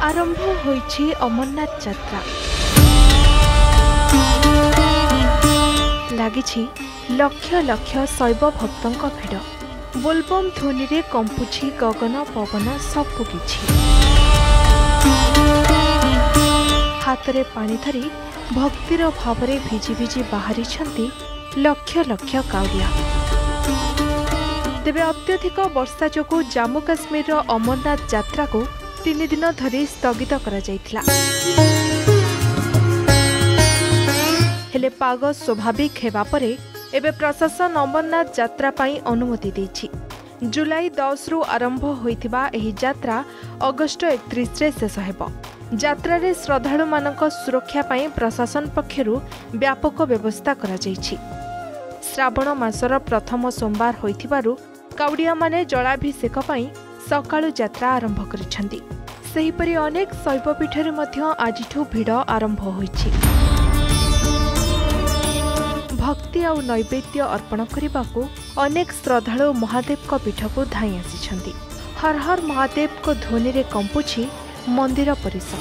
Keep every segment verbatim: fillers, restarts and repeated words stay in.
आरंभ होइछि अमरनाथ यात्रा। लागिछि लक्ष लक्ष शैव भक्तों भिड़। बोलबम ध्वनि रे कंपुछि गगन पवन सबु किछि। हाथ रे पानी धरी भक्तिर भावरे भिजी भिजी बाहरी छंती लक्ष लक्ष काउडिया। तेबे अत्यधिक वर्षा जोगु जम्मू काश्मीर अमरनाथ यात्रा को तीन दिन धरी स्थगित करा जायथिला। हेले पाग स्वाभाविक हेबा परे एबे प्रशासन अमरनाथ यात्रा पाई अनुमति देछि। जुलाई दस रु आरंभ होइथिबा एही यात्रा अगस्ट एकतीस रे शेष हेबो। यात्रा रे श्रद्धालु मानक सुरक्षा पाई प्रशासन पक्षरु व्यापक व्यवस्था करा जायछि। श्रावण मासर प्रथम सोमवार होइथिबारु काउडिया माने जलाभिषेक पाई सकाळु यात्रा आरंभ करिसंती। सेहिपरि अनेक शैवपीठरे मध्य आजिठु भिड़ आरंभ होइछि। भक्ति और नैवेद्य अर्पण करने को अनेक श्रद्धालु महादेव को पीठ को धाई आसी। हर हर महादेव को ध्वनि रे कंपुछि मंदिर परिसर।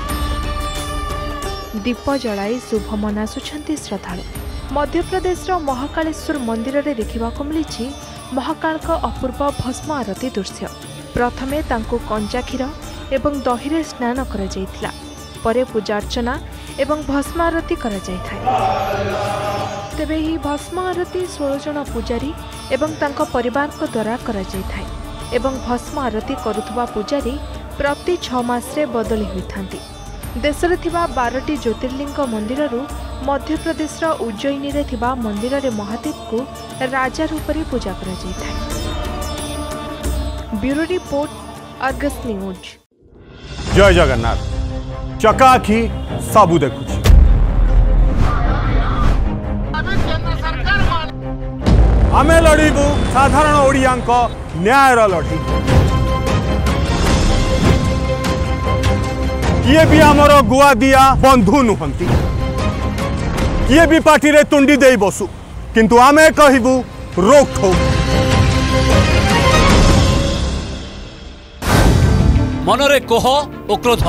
दीप जलाई शुभ मनासुछंती श्रद्धालु। मध्य प्रदेश महाकालेश्वर मंदिर रे देखा मिली महाकाल का अपूर्व भस्म आरती दृश्य। प्रथमे तांको कंचा क्षीर एवं दही रे स्नान करा जायथिला। परे पूजा अर्चना एवं भस्म आरती करा जायथाय। तेबे ही भस्म आरती सोलह जन पूजारी एवं तांको परिवार को द्वारा करा जायथाय एवं भस्म आरती करुथबा पूजारी प्रति छह मास रे बदली होइथांती। देशरे थिबा बारह ज्योतिर्लिंग मंदिररु मध्य प्रदेश उज्जयिनी रे थिबा मंदिर रे महादेव को राजा रूप रे पूजा करा जायथाय। Bureau report, Argus news. जय जगन्नाथ। चकाखी सबू देखुछि। आमे लड़ीबू साधारण ओडियांक न्यायर लड़ी। किए भी आमर गुआ दिया बंधु नुहंती। किए भी पार्टी रे तुंडी दे बसु, किंतु आमे कहिबू रोक ठोक। मनरे कोह ओ क्रोध।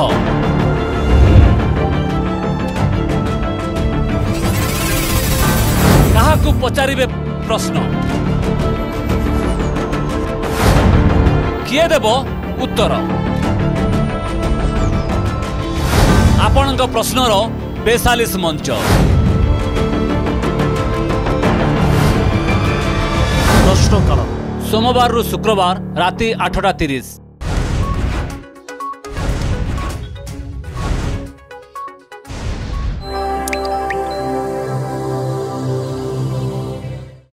काहाकू पचारिबे प्रश्न, किए देव उत्तर। आपणक प्रश्नर बेचालीस मंच। प्रश्नकाल सोमवार रु शुक्रवार राति आठटा तीस।